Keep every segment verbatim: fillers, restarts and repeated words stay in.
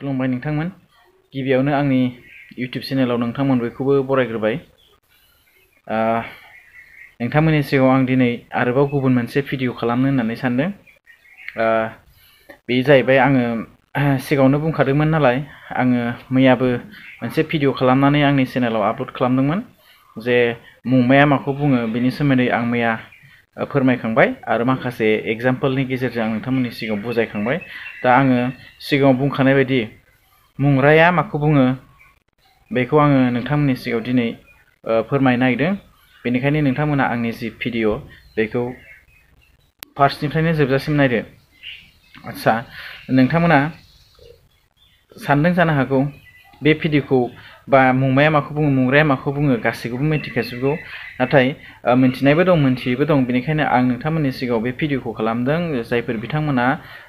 खुलुमबाय नोंथांमोन गिबियावनो आंनि YouTube चेनेलाव नोंथांमोन बयखौबो बरायग्रोबाय नोंथांमोननि सिगाङाव आं दिनै आरोबाव गुबुन मोनसे भिडिअ खालामनो होननानै सानदों बे जाहैबाय आङो सिगाङावनो बुंखादोंमोन नालाय आङो मैयाबो मोनसे भिडिअ खालामनानै आंनि चेनेलाव आपल'ड खालामदोंमोन जे मुंमाया माखौ बुङो बेनि सोमोन्दै आं मैया फोरमायखांबाय आरो माखासे एग्जाम्पलनि गेजेरजों आं नोंथांमोननि सिगाङाव बुजायखांबाय दा आङो सिगाङाव बुंखानाय बायदि मुंराया माखौ बुङो बेखौ आङो नोंथांमोननि सिगाङाव दिनै फोरमायनो नागिरदों बेनिखायनो नोंथांमोना आंनि जि भिडिअ बेखौ फार्स्टनिफ्रायनो जोबजासिम नायदो आच्छा नोंथांमोना सानदों जानो हागौ बे भिडिअखौ बा मुंमाया माखौ बुङो मुंराया माखौ बुङो गासैखौबो मिथिखाजोबगौ नाथाय मिथिनायबो दं मिथियैबो दं बेनिखायनो आं नोंथांमोननि सिगाङाव बे भिडिअखौ खालामदों जायफोर बिथांमोना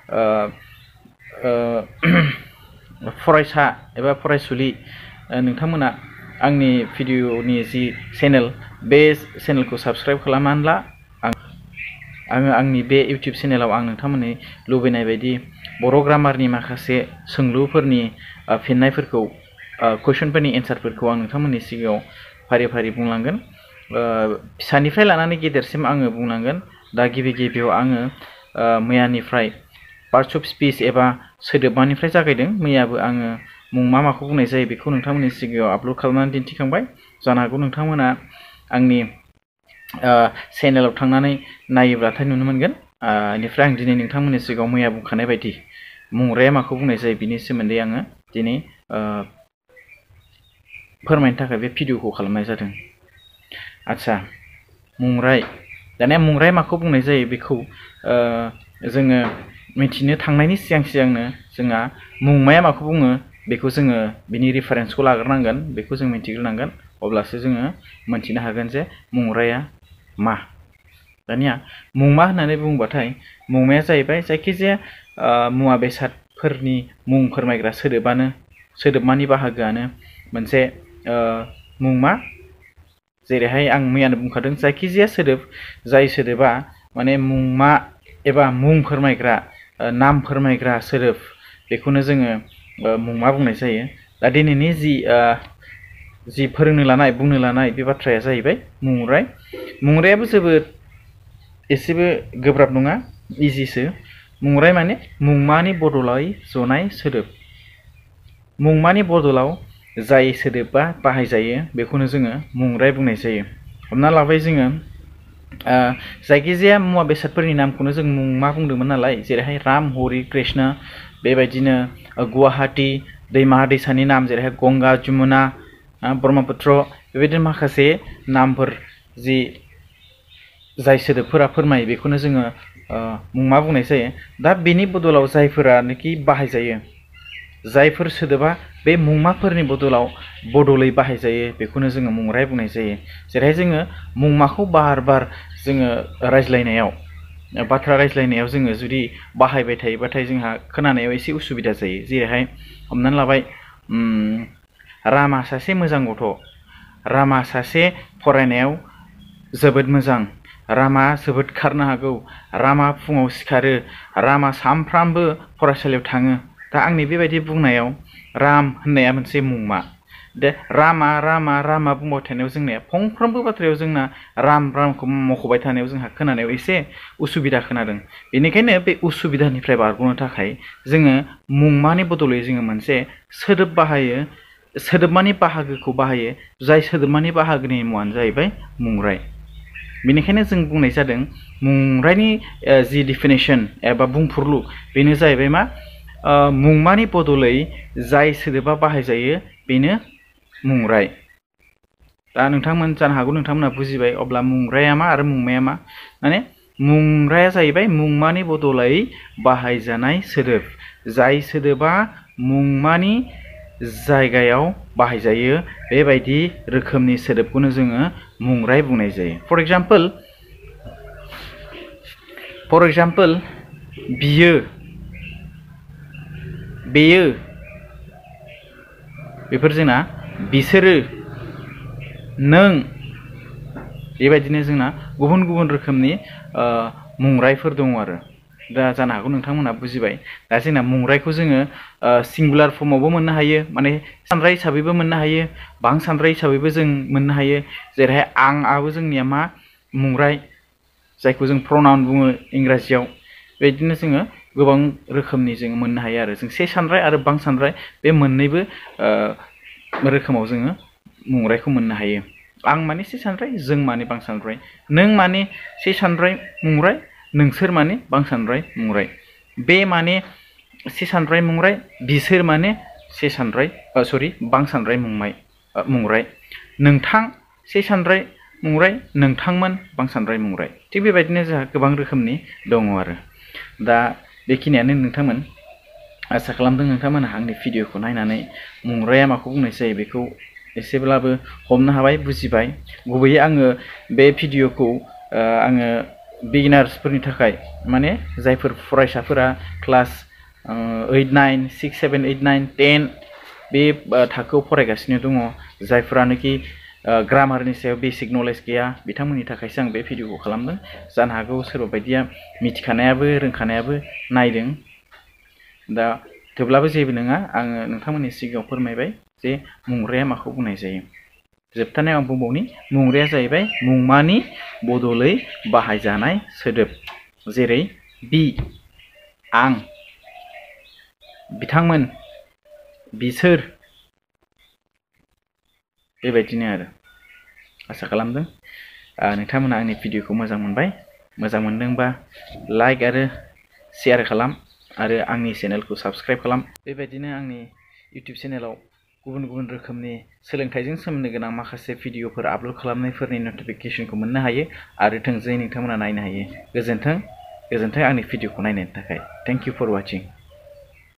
फरायसा एबा फरायसुलि नोंथांमोना आंनि भिडिअनि जि चेनेल बे चेनेलखौ साबस्क्राइब खालामनानैला आङो आंनि बे इउटिउब चेनेलाव आं नोंथांमोननि लुबैनाय बायदि बर' ग्रामारनि माखासे सोंलुफोरनि फिननायफोरखौ कुइसनफोरनि एन्सारफोरखौ आं नोंथांमोननि सिगाङाव फारि फारि बुंलांगोन फिसानिफ्राय लानानै गेदेरसिम आङो बुंलांगोन दा गिबि गिबियाव आङो मैयानिफ्राय पार्ट्स अफ स्पिच एबा सोदोबमानिफ्राय जागायदों मैयाबो आङो मुंमा माखौ बुंनाय जायो बेखौ नोंथांमोननि सिगाङाव आपल'ड खालामनानै दिन्थिखांबाय जानो हागौ नोंथांमोना आंनि चेनेलाव थांनानै नायोब्लाथाय नुनो मोनगोन बेनिफ्राय आं दिनै नोंथांमोननि सिगाङाव मैया बुंखानाय बायदि मुंराया माखौ बुंनाय जायो बिनि सोमोन्दै आङो दिनै फोरमायनो थाखाय बे भिडिअखौ खालामनाय जादों आच्छा मुंराय दानिया मुंराय माखौ बुंनाय जायो बेखौ जोङो मिथिनो थांनायनि सिगां सिगांनो जोंहा मुंमाया माखौ बुङो बेखौ जोङो बिनि रेफारेन्सखौ लाग्रोनांगोन बेखौ जों मिथिग्रोनांगोन अब्लासो जोङो मोनथिनो हागोन जे मुंराया मा दानिया मुंमा होननानै बुङोबाथाय मुंमाया जाहैबाय जायखिजाया मुवा बेसादफोरनि मुं फोरमायग्रा सोदोबानो सोदोबमानि बाहागोआनो मोनसे मुंमा जेरैहाय आं मैयानो बुंखादों जायखिजाया सोदोब जाय सोदोबा माने मुंमा एबा मुं फोरमायग्रा नाम फोरमायग्रा सोदोब बेखौनो जोङो मुंमा बुंनाय जायो दा दिनैनि जि जि फोरोंनो लानाय बुंनो लानाय बे बाथ्राया जाहैबाय मुंराय मुंरायाबो जोबोद एसेबो गोब्राब नङा इजिसो मुंराय माने मुंमानि बदलाय जनाय सोदोब मुंमानि बदलाव जाय सोदोबा बाहायजायो बेखौनो जोङो मुंराय बुंनाय जायो हमना लाबाय जोङो जायखिजाया मुवा बेसादफोरनि नामखौनो जों मुंमा बुंदोंमोन नालाय जेरैहाय राम हरि कृष्ण बेबायदिनो गुवाहाटी दैमा दैसानि नाम जेरैहाय गंगा जमुना ब्रह्मपुत्र बेबायदिनो माखासे नामफोर जि जाय सोदोबफोरा फोरमायो बेखौनो जोङो मुंमा बुंनाय जायो दा बेनि बदलाव जायफोरानोखि बाहायजायो जायफोर सोदोबा बे मुंमाफोरनि बदलाव बदलै बाहायजायो बेखौनो जोङो मुंराय बुंनाय जायो जेरैहाय जोङो मुंमाखौ बार बार जोङो रायज्लायनायाव बाथ्रा रायज्लायनायाव जोङो जुदि बाहायबाय थायोबाथाय जोंहा खोनानायाव एसे उसुबिदा जायो जेरैहाय हमनानै लाबाय रामा सासे मोजां गथ' रामा सासे फरायनायाव जोबोद मोजां रामा जोबोद खारनो हागौ रामा फुङाव सिखारो रामा सानफ्रामबो फरायसालियाव थाङो दा आंनि बेबायदि बुंनायाव राम होननाया मोनसे मुंमा दे रामा रामा रामा बुंबाय थानायाव जोंनिया फंफ्रोमबो बाथ्रायाव जोंना राम रामखौ मख'बाय थानायाव जोंहा खोनानायाव एसे उसुबिदा खोनादों बेनिखायनो बे उसुबिदानिफ्राय बारग'नो थाखाय जोङो मुंमानि बदलै जोङो मोनसे सोदोब बाहायो सोदोबमानि बाहागोखौ बाहायो जाय सोदोबमानि बाहागोनि मुङानो जाहैबाय मुंराय बेनिखायनो जों बुंनाय जादों मुंरायनि जि डिफिनेसन एबा बुंफुरलु बेनो जाहैबाय मा मुंमानि बदलै जाय सोदोबा बाहायजायो बेनो मुंराय दा नोंथांमोन जानो हागौ नोंथांमोना बुजिबाय अब्ला मुंराया मा आरो मुंमाया मा माने मुंराया जाहैबाय मुंमानि बदलै बाहायजानाय सोदोब जाय सोदोबा मुंमानि जायगायाव बाहायजायो बेबायदि रोखोमनि सोदोबखौनो जोङो मुंराय बुंनाय जायो फर एग्जाम्पल फर एग्जाम्पल बियो बेयो बेफोर जोंना बिसोरो नों बेबायदिनो जोंना गुबुन गुबुन रोखोमनि मुंरायफोर दङ आरो दा जानो हागौ नोंथांमोना बुजिबाय दा जोंना मुंरायखौ जोङो सिंगुलार फर्मावबो मोननो हायो माने सानद्राय हिसाबैबो मोननो हायो बां सानद्राय हिसाबैबो जों मोननो हायो जेरैहाय आं आबो जोंनिया मा मुंराय जायखौ जों pronoun बुङो इंराजियाव बेबायदिनो जोङो गोबां रोखोमनि जों मोननो हायो आरो जों से सानद्राय आरो बां सानद्राय बे मोननैबो रोखोमाव जोङो मुंरायखौ मोननो हायो आं माने से सानद्राय जों माने बां सानद्राय नों माने से सानद्राय मुंराय नोंसोर माने बां सानद्राय मुंराय बे माने से सानद्राय मुंराय बिसोर माने से सानद्राय सरि बां सानद्राय मुंमाय मुंराय नोंथां से सानद्राय मुंराय नोंथांमोन बां सानद्राय मुंराय थिग बेबायदिनो जोंहा गोबां रोखोमनि दङ आरो दा बेखिनियानो नोंथांमोन आसा खालामदों नोंथांमोनहा आंनि भिडिअखौ नायनानै मुंराया माखौ बुंनाय जायो बेखौ एसेब्लाबो हमनो हाबाय बुजिबाय गुबैयै आङो बे भिडिअखौ आङो बिगिनार्सफोरनि थाखाय माने जायफोर फरायसाफोरा class eight nine six seven eight nine ten बे थाखोआव फरायगासिनो दङ जायफोरानोखि ग्रामारनि सायाव बेसिक नलेज गैया बिथांमोननि थाखायसो आं बे भिडिअखौ खालामदों जानो हागौ सोरबा बायदिया मिथिखानायाबो रोंखानायाबो नायदों दा थेवब्लाबो जेबो नङा आङो नोंथांमोननि सिगाङाव फोरमायबाय जे मुंराया माखौ बुंनाय जायो जोबथानायाव आं बुंबावनि मुंराया जाहैबाय मुंमानि बदलै बाहायजानाय सोदोब जेरै बि आं बिथांमोन बिसोर बेबायदिनो आरो आसा खालामदों नोंथांमोना आंनि भिडिअखौ मोजां मोनबाय मोजां मोनदोंबा लाइक आरो शेयार खालाम आरो आंनि चेनेलखौ साबस्क्राइब खालाम बेबायदिनो आंनि इउटिउब चेनेलाव गुबुन गुबुन रोखोमनि सोलोंथाइजों सोमोन्दो गोनां माखासे भिडिअफोर आपल'ड खालामनायफोरनि नटिफिकेसनखौ मोननो हायो आरो थोंजोङै नोंथांमोना नायनो हायो गोजोन्थों गोजोन्थों आंनि भिडिअखौ नायनायनि थाखाय थेंक इउ फर वाचिं